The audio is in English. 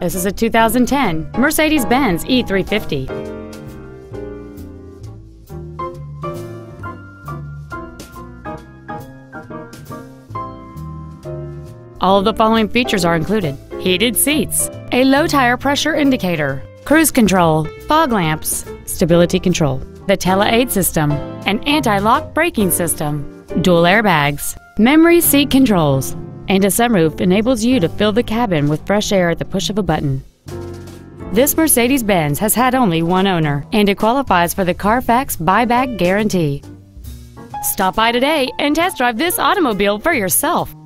This is a 2010 Mercedes-Benz E350. All of the following features are included: heated seats, a low tire pressure indicator, cruise control, fog lamps, stability control, the tele-aid system, an anti-lock braking system, dual airbags, memory seat controls, and a sunroof enables you to fill the cabin with fresh air at the push of a button. This Mercedes-Benz has had only one owner, and it qualifies for the Carfax buyback guarantee. Stop by today and test drive this automobile for yourself.